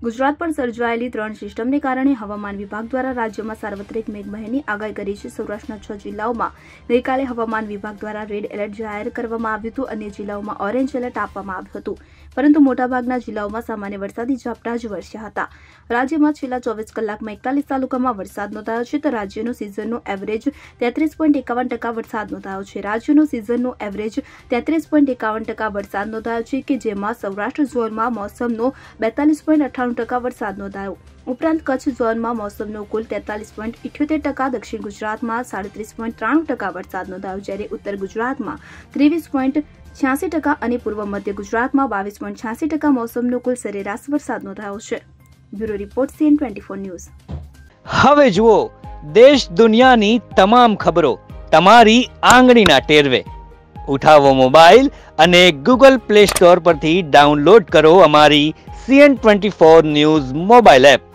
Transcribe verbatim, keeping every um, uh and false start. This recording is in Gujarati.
ગુજરાત પર સર્જાયેલી ત્રણ સિસ્ટમને કારણે હવામાન વિભાગ દ્વારા રાજ્યમાં સાર્વત્રિક મેઘમહેરની આગાહી કરી છે। સૌરાષ્ટ્રના છ જિલ્લાઓમાં ગઈકાલે હવામાન વિભાગ દ્વારા રેડ એલર્ટ જાહેર કરવામાં આવ્યું હતું। અન્ય જિલ્લાઓમાં ઓરેન્જ એલર્ટ આપવામાં આવ્યું હતું, પરંતુ મોટાભાગના જિલ્લાઓમાં સામાન્ય વરસાદી ઝાપટા જ વરસ્યા હતા। રાજ્યમાં છેલ્લા ચોવીસ કલાકમાં એકતાલીસ તાલુકામાં વરસાદ નોંધાયો છે, તો રાજ્યનો સિઝનનો એવરેજ તેત્રીસ પોઈન્ટ એકાવન ટકા વરસાદ નોંધાયો છે। રાજ્યનો સિઝનનો એવરેજ તેત્રીસ પોઈન્ટ એકાવન ટકા વરસાદ નોંધાયો છે, કે જેમાં સૌરાષ્ટ્ર ઝોનમાં મોસમનો બેતાલીસ પોઈન્ટ અઠ્ઠાણું ટકા વરસાદ નોંધાયો। ઉપરાંત કચ્છ ઝોનમાં મોસમનો કુલ તેતાલીસ પોઈન્ટ ઇઠ્યોતેર ટકા, દક્ષિણ ગુજરાતમાં સાડત્રીસ પોઈન્ટ ત્રાણું ટકા વરસાદ નોંધાયો, જ્યારે ઉત્તર ગુજરાતમાં ત્રેવીસ પોઈન્ટ છ્યાસી ટકા અને પૂર્વ મધ્ય ગુજરાતમાં બાવીસ પોઈન્ટ છ્યાસી ટકા મોસમનો કુલ સરેરાશ વરસાદ નોંધાયો છે। Bureau report CN twenty four news. હવે જુઓ દેશ દુનિયાની તમામ ખબરો તમારી આંગળીના ટેરવે। ઉઠાવો મોબાઈલ અને ગૂગલ પ્લે સ્ટોર પરથી ડાઉનલોડ કરો અમારી CN twenty four news mobile app.